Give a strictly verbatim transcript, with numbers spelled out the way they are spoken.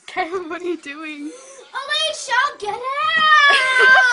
Kevin, what are you doing? Alicia, get out!